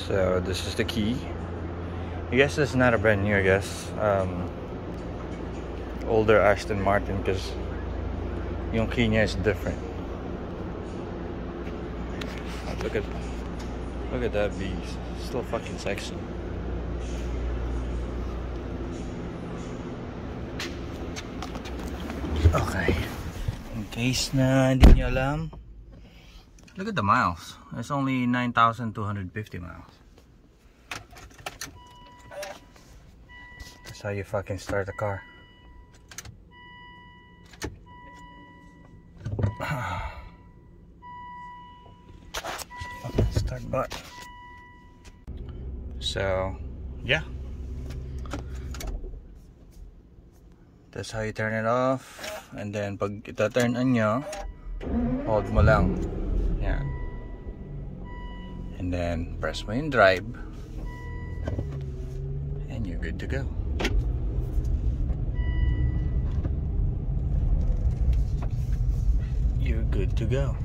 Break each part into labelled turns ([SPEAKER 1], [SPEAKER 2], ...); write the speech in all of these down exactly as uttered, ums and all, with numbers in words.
[SPEAKER 1] So this is the key. I guess it's not a brand new, I guess. Um, older Aston Martin, because yung key niya is different. Look at look at that beast. Still fucking sexy. Okay. In case na hindi niyo alam, look at the miles. It's only nine thousand two hundred fifty miles. That's how you fucking start a car. Fucking start button. So, yeah. That's how you turn it off. And then pag ita-turn on nyo, hold mo lang. Yan. And then press mo yung drive. And you're good to go. You're good to go.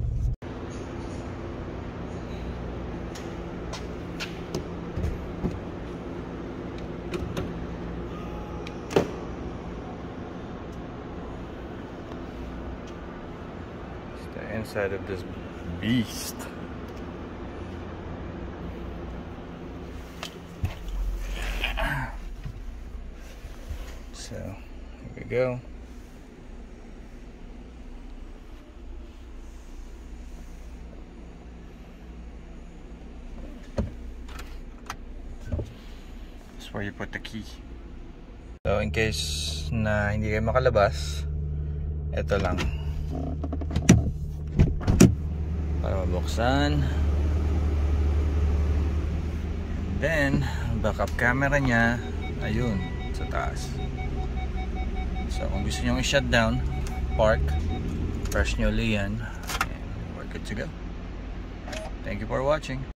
[SPEAKER 1] It's the inside of this beast. So, here we go. That's where you put the key. So, in case na hindi kayo makalabas, ito lang. Para mabuksan. And then, backup camera niya, ayun, sa taas. So kung gusto nyo i-shut down, park, press nyo ulit yan, and we're good to go. Thank you for watching.